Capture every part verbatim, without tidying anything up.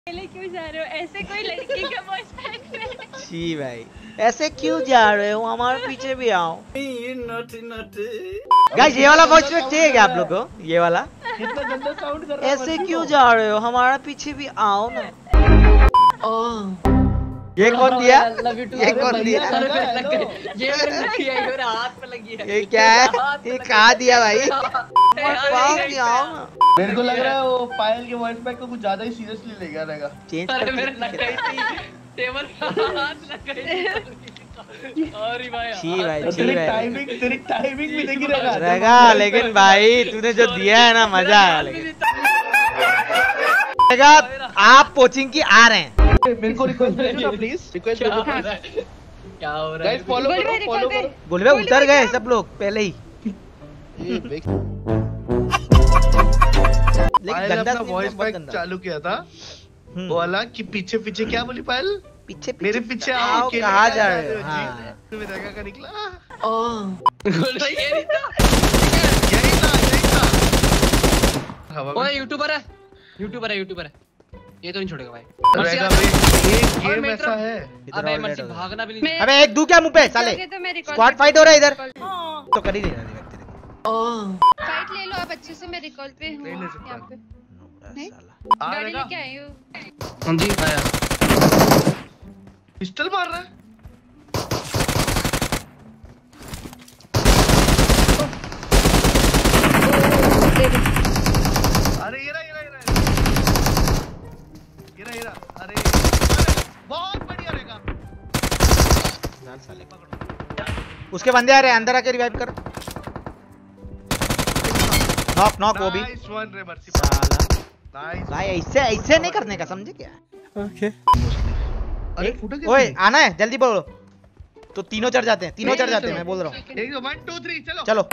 क्यों जा रहे हो ऐसे? कोई लड़की का बॉयफ्रेंड है? जी भाई ऐसे क्यों जा रहे हो, हमारे पीछे भी आओ। गाइस ये वाला वॉइस ट्रैक चाहिए क्या आप लोग को? ये वाला कितना गंदा साउंड कर रहा है। ऐसे क्यों जा रहे हो, हमारे पीछे भी आओ ना। ये कौन दिया? ये कौन दिया? ये मेरे हाथ पे लगी है। ये क्या है? ये कहाँ दिया भाई? पाँव दिया आओ ना। मेरे को लग रहा है वो पायल के वॉइस पैक को कुछ ज्यादा ही सीरियसली ले गया रहेगा। चेंज अरे मेरे लग गई थी टेबल पे हाथ लग गई थी। अरे भाई छी भाई छी तेरी भाई टाइमिंग तेरी टाइमिंग भी देखी रहेगा रहेगा, लेकिन भाई तूने जो दिया है ना मजा आया। लेकिन आप कोचिंग की आ रहे हैं, मेरे को रिक्वेस्ट भेजो ना प्लीज। रिक्वेस्ट भेजो क्या हो रहा है? गाइस फॉलो करो फॉलो करो। बोल भाई उतर गए सब लोग पहले ही। लेकिन गंदा अपना वॉइस पैक चालू किया था वो वाला कि पीछे पीछे क्या बोली पायल? पीछे मेरे पीछे आओ। कहाँ जा रहे हो? हाँ मेरा का निकला। ये नहीं था, यही था यही था। हवा में ओए यूट्यूबर है यूट्यूबर है यूट्यूबर है, ये तो नहीं छोड़ेगा भाई। रहेगा भाई, ये गेम ऐसा है। अबे मर्सी भागना भी नहीं। अबे एक दू क्या मुंह पे साले, स्क्वाड फाइट हो रहा है इधर तो कर ही नहीं रहा। फाइट ले लो आप अच्छे से, मैं रिकॉल पे हूं ले ले यहां पे। आ गाड़ी रहेगा। लेके आई हूं। हां जी आया। पिस्टल मार रहा है। अरे ये रहा ये रहा ये रहा ये रहा ये रहा। अरे बहुत बढ़िया रहेगा। साले उसके बंदे आ रहे हैं, अंदर आके रिवाइव कर। नॉक नॉक वो भी। नाइस वन रे मर्सी साला नाइस भाई ऐसे ऐसे नहीं करने का, समझे क्या? ओके। अरे फुटा कैसे? ओए आना है जल्दी बोलो, तो तीनों चढ़ जाते हैं, तीनों चढ़ जाते हैं मैं बोल रहा हूँ। एक दो वन टू थ्री चलो चलो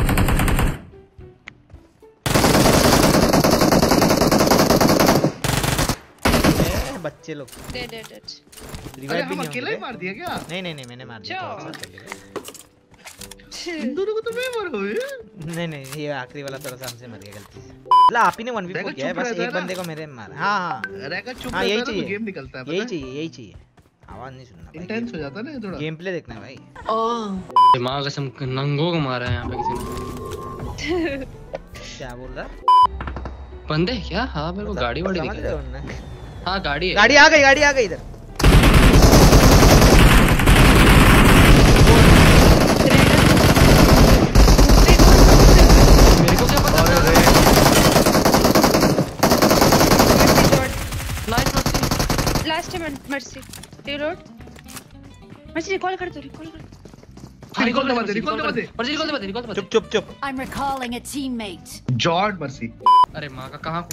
ए, बच्चे लोग दे दे दे। अरे रिवाइव भी हम नहीं अकेला ही होंगे। मार दिया क्या? नहीं नहीं नहीं मैंने मार दिया जाओ। था, साथ चलेगा। इन दोनों को तो मैं मारा हूँ। नहीं नहीं ये आखिरी वाला थोड़ा सा हमसे मर गया गलती से। ला आप ही ने वन वी फोर किया है, बस एक बंदे को मेरे मारा। हाँ हाँ रहेगा चुप हाँ रहता यही है ना तो चाहिए, गेम निकलता है यही पता चाहिए यही चाहिए। आवाज नहीं सुनना है। इंटेंस हो जाता है ना थोड़ा। गेम प्ले देखना है भाई। दिमाग कसम नंगो को मारा है यहाँ पे किसी ने। क्या बोल रहा? बंदे क्या? हाँ मेरे को गाड़ी वाड़ी समझ दिख रहे रही हो है। ना? हाँ गाड़ी है। गाड़ी आ गई, गाड़ी आ गई इधर। मेरे को क्या पता? Nice Mercy. लास्ट है मर्सी। रीलोड। मर्सी रिकॉल कर दो, रिकॉल कर दो। रिकॉल दबा दे रिकॉल दबा दे। मर्सी रिकॉल दबा दे रिकॉल दबा दे। चुप चुप चुप। I'm recalling a teammate. जॉर्ड मर्सी। अरे माँ का कहाँ?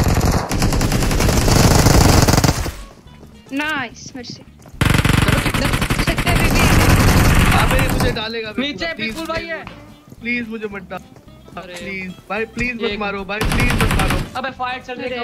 Nice Mercy. चलो कितने? सकते हैं बेबी। अबे मुझे डालेगा बे नीचे पूरा, please, बिल्कुल भाई है। प्लीज मुझे मत डाल अरे। प्लीज भाई प्लीज मत एक- मारो भाई प्लीज मत मारो। अबे फाइट चल रही है। अरे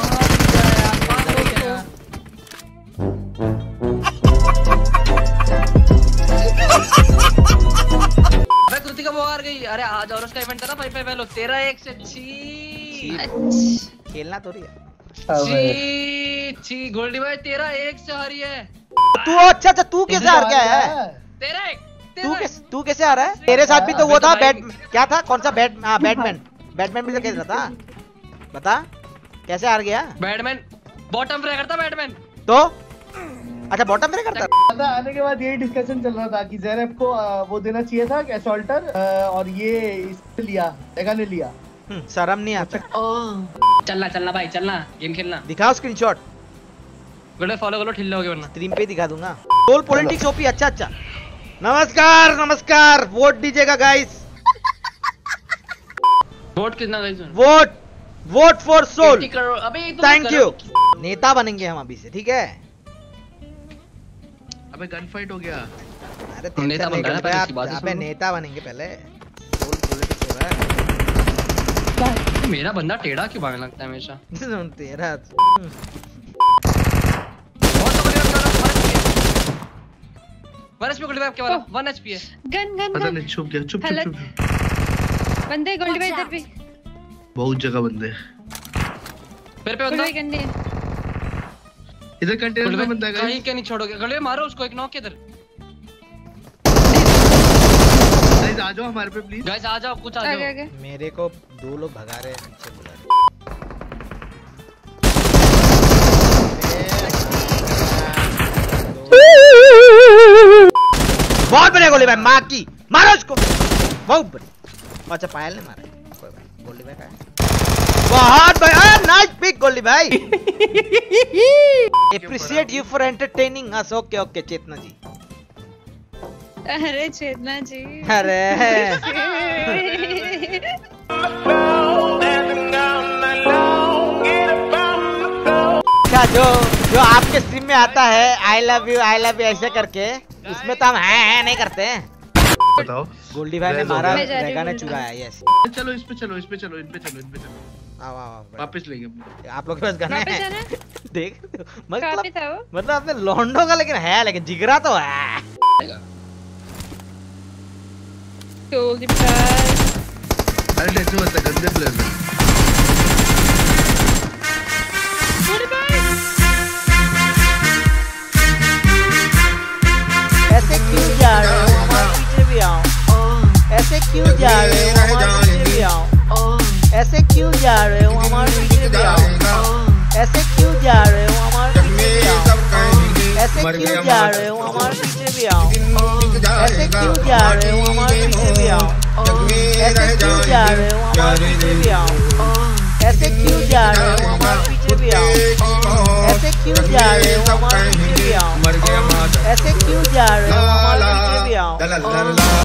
अबे कृतिका वो हार गई। अरे आज और उसका इवेंट था ना फाइव फाइव वालों। तेरा एक से छी खेलना थोड़ी है। छी छी गोल्डी भाई तेरा एक से हारी है। तू अच्छा अच्छा तू कैसे हार गया है? तेरा एक तू कैसे तू कैसे आ रहा है? तेरे साथ भी तो वो था बैट, क्या था कौन सा बैट? हाँ बैटमैन, बैटमैन भी तो खेल रहा था। बता कैसे हार गया? बैटमैन बॉटम पे करता बैटमैन तो अच्छा बॉटम पे करता। पता आने के बाद यही डिस्कशन चल रहा था कि ज़ेरेफ को आ, वो देना चाहिए था असॉल्टर और ये इसने लिया एगा ने लिया। हम्म, शर्म नहीं आता। चलना चलना भाई चलना गेम खेलना। दिखाओ स्क्रीनशॉट, गोल्डे फॉलो करो ठिल्ले होगे वरना। स्ट्रीम पे दिखा दूंगा। सोल पॉलिटिक्स ओपी अच्छा अच्छा। नमस्कार नमस्कार, वोट दीजिएगा गाइस। वोट कितना guys? Vote vote for soul. अबे ये तो थैंक यू। नेता बनेंगे हम अभी से, ठीक है? अबे गन फाइट हो गया। अरे नेता नेता बन रहा है, पहले इसकी बात अबे सुनो। नेता बनेंगे पहले। सोल पॉलिटिक्स हो रहा है। मेरा बंदा टेढ़ा क्यों भागने लगता है हमेशा? तेरा वन एचपी गोल्डी भाई आपके वाला वन एचपी है। गन गन पता गन। नहीं छुप गया चुप चुप हेलो। चुप। बंदे गोल्डी भाई इधर भी। बहुत जगह बंदे। फिर पे गोल्डी बंदा भाई गंदे। इधर कंटेनर में बंदा है कहीं के नहीं छोड़ोगे गले मारो उसको एक नॉक इधर गाइस आ जाओ हमारे पे प्लीज गाइस आ जाओ कुछ आ आगे जाओ आगे मेरे को दो लोग भगा रहे हैं नीचे बुला रहे हैं। बहुत बढ़िया गोली भाई माँ की मारो उसको बहुत बढ़िया। अच्छा पायल ने मारा कोई बात गोली भाई का बहुत बढ़िया नाइस पिक गोली भाई appreciate you for entertaining us okay okay Chetna ji अरे चेतना जी अरे क्या जो जो आपके स्ट्रीम में आता है I love you I love you ऐसे करके उसमें तो हम हैं हैं नहीं करते हैं। बताओ गोल्डी भाई ने मारा मैं जा रही हूँ रेगा ने गोल्डी चुराया यस चलो इस पे चलो इस पे चलो इन पे चलो इन पे चलो आओ आओ आओ वापस लेंगे अपने आप लोग के पास गन वापस है जाना है? देख कहाँ पे मतलब था वो मतलब अपने लॉन्डो का लेकिन है लेकिन जिगरा तो है गोल्डी भाई अरे टेंशन मत ले गंदे प्लेयर में गोल्डी भाई ऐसे क्यों जा रहे हो हमारे पीछे भी आओ ऐसे क्यों जा रहे हो हमारे पीछे भी आओ ऐसे क्यों जा रहे हो हमारे पीछे भी आओ ऐसे क्यों जा रहे हो हमारे पीछे भी आओ ऐसे क्यों जा रहे हो हमारे पीछे भी आओ ऐसे क्यों जा रहे हो हमारे पीछे भी आओ ऐसे क्यों जा रहे हो हमारे पीछे भी आओ ऐसे क्यों जा रहे हो हमारे पीछे भी आओ ऐसे क्यों जा रहे हो हमारे पीछे भी आओ ऐसे क्यों जा रहे हो हमारे पीछे भी आओ